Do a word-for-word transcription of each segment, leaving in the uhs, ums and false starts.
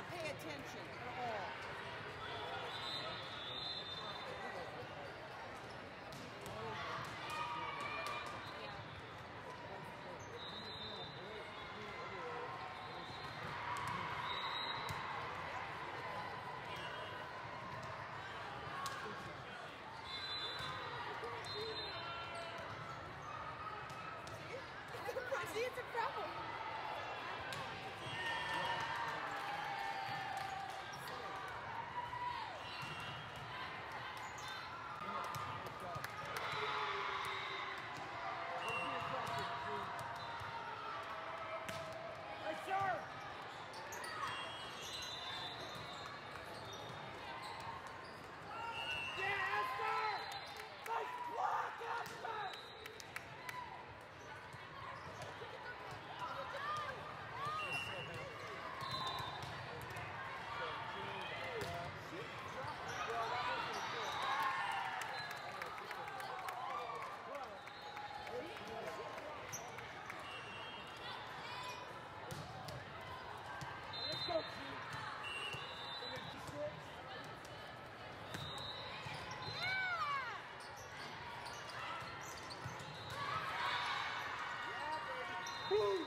not pay attention at all. See, it's a problem. Hey, sir! Yeah, Esther! Nice block, Esther! Let's go, Chief. Yeah! Woo!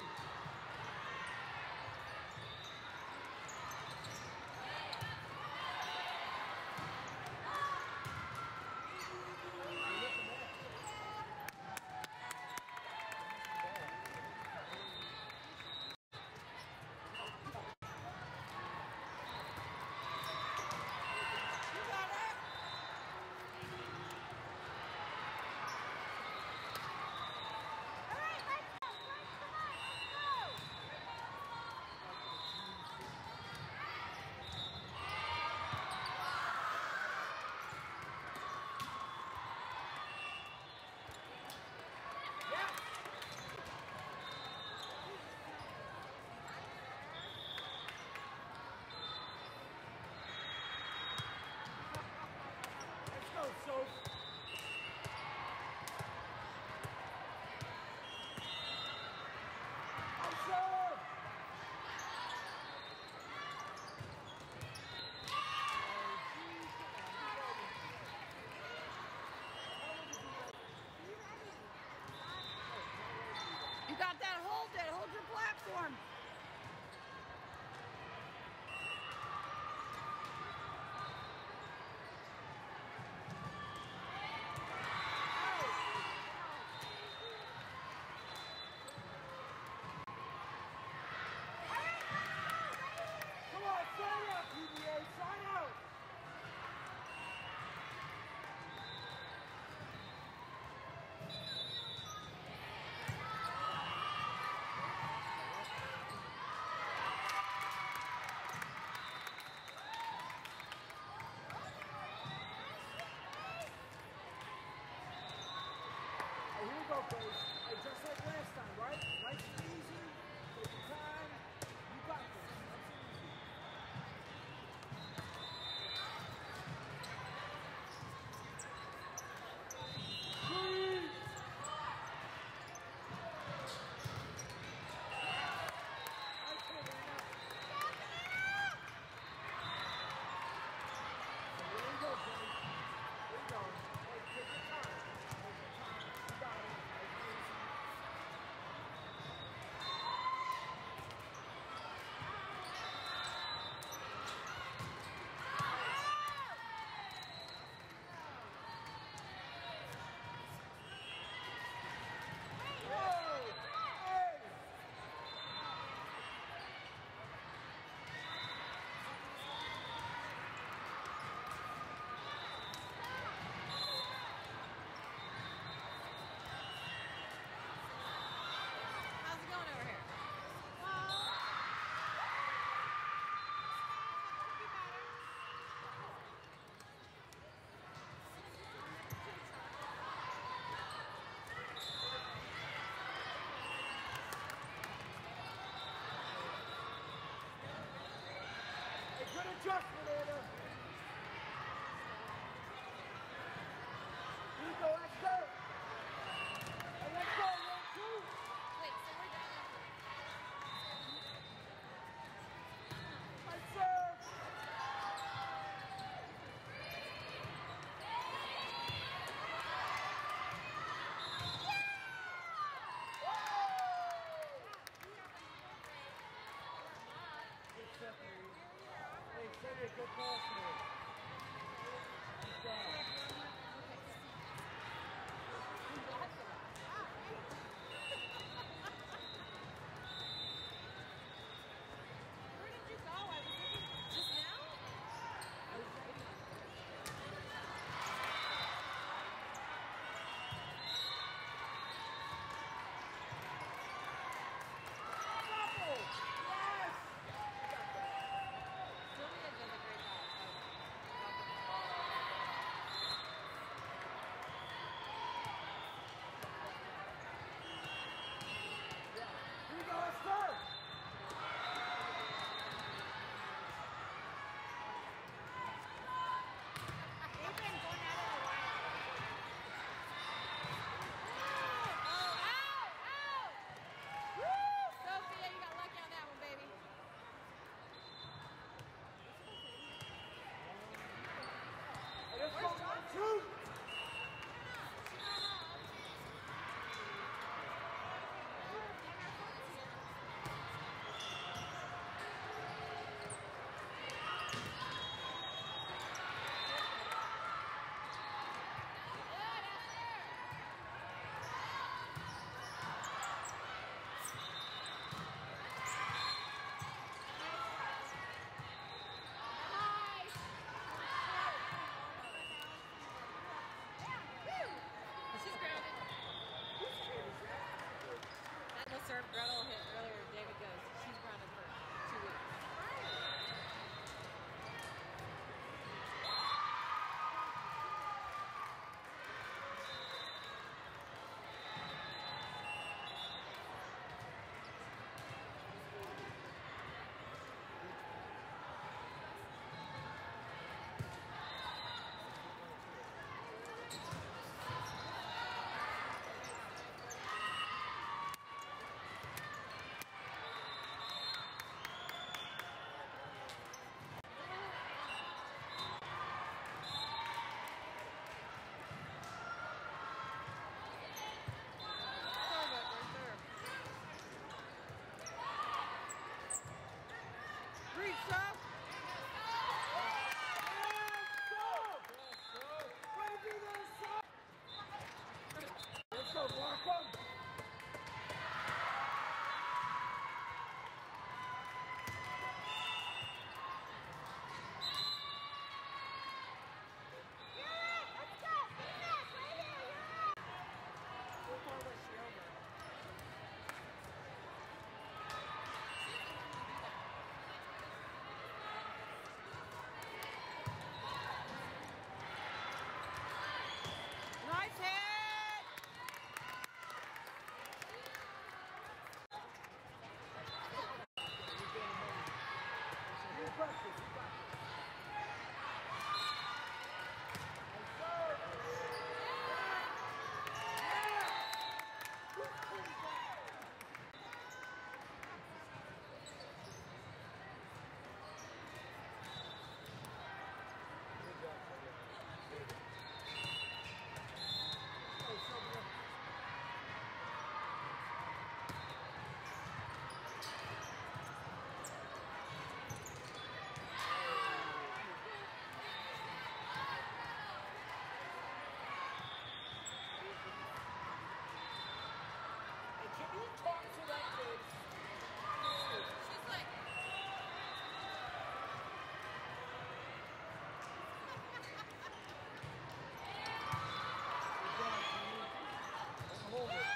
So you got that, hold it, hold your platform. Sign out, P B A, sign out! Hey, here we go, boys. Hey, just like last time, right? Nice and easy. Take your time. You got this. Nice and easy. Good adjustment, Anna. Here we go, let's go. And let's go, one, two. Wait, so we're done. Let's go. good pass move. Nice job. Where did you go? I was looking just now? I was writing. Yes! Sylvia does a great job. Here we go, let's start! They've been going at it a while. Oh, ow! Ow! Woo! Sophia, you got lucky on that one, baby. Let's go, one, two! She's grounded. That no serve Gretel hit earlier. David goes. She's grounded for two weeks. Reach, Seth! Let's go, Mark, come! Nice hit! You practice, you practice. Can you talk to that kid? She's like, Hold it.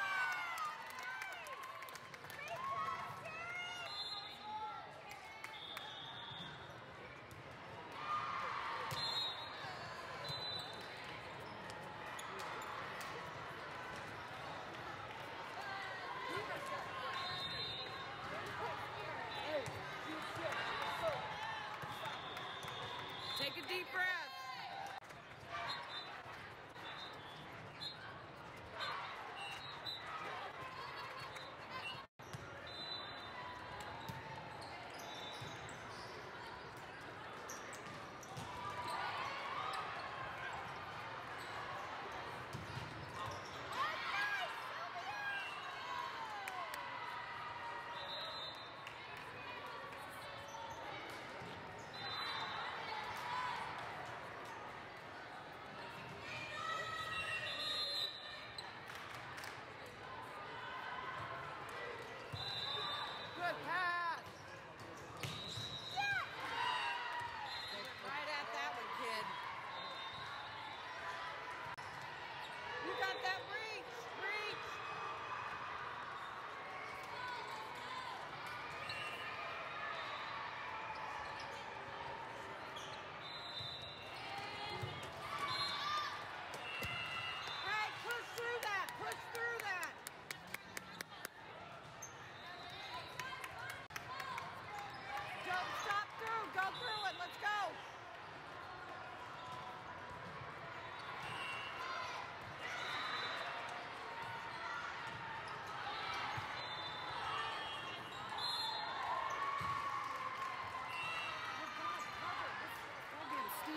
Hey, you shit. take a deep breath.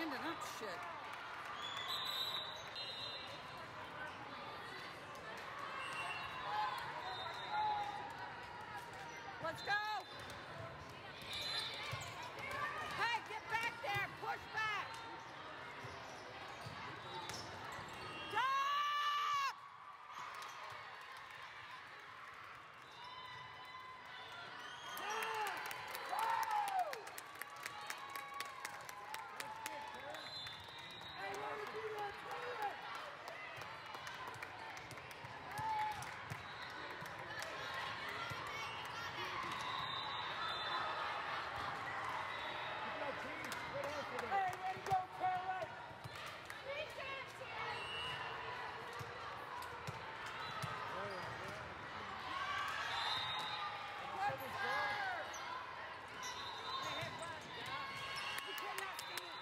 standing up shit. Let's go. Hey, get back there. Push back. Stop! Hey, let me do that, Taylor! Hey, way to go, Taylor! Good serve. You cannot stand.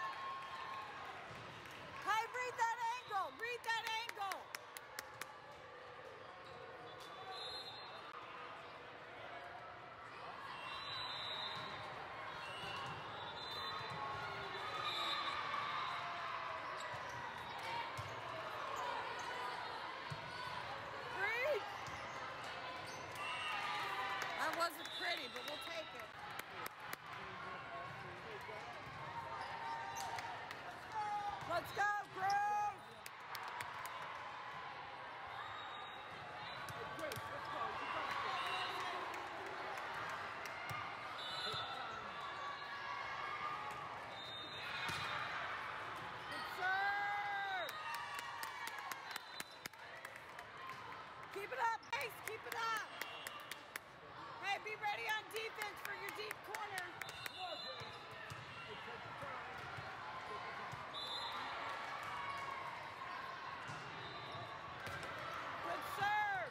Hey, read that angle. Read that angle. Read. That wasn't pretty, but we'll take it. Let's go, Groove! Hey, Grace, let's go. You got Good serve! Keep it up, Ace, keep it up! Hey, be ready on defense for your deep corner. Come on, Grace. Hey, take your time. Take your time. Good serve!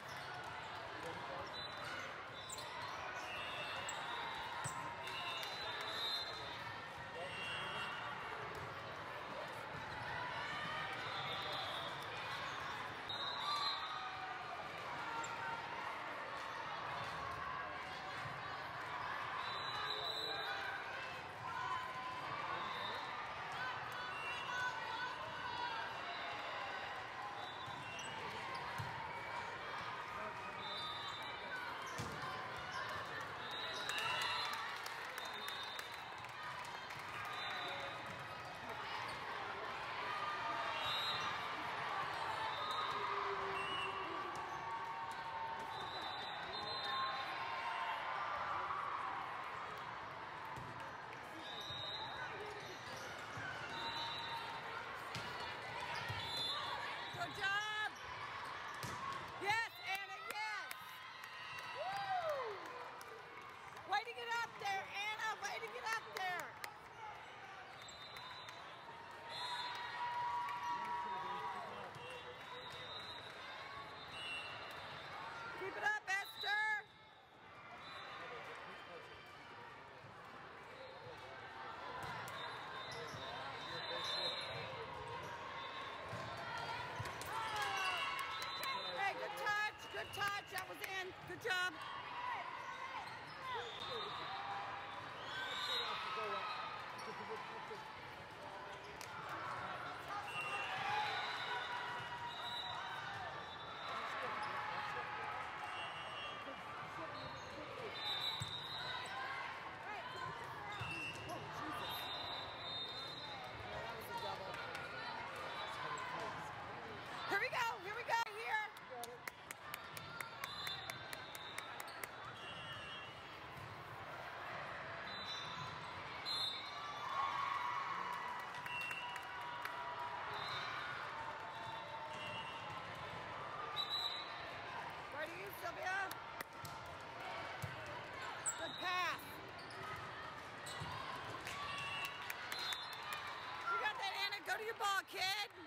Good job! Yes, Anna, yes! Woo! Way to get up there, Anna! Way to get up there! Keep it up, Esther! Hey, good touch, good touch. That was in. Good job. Here we go, here we go, here. Right to you, Sylvia. Good pass. You got that, Anna. Go to your ball, kid.